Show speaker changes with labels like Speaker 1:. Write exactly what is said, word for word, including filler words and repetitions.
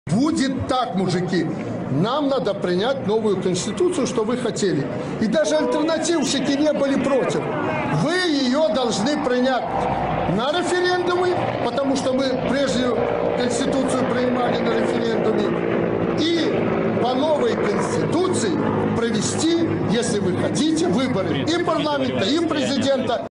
Speaker 1: Будет так, мужики. Нам надо принять новую конституцию, что вы хотели. И даже альтернативщики не были против. Вы ее должны принять на референдуме, потому что мы прежнюю конституцию принимали на референдуме. И по новой конституции провести, если вы хотите, выборы и парламента, и президента.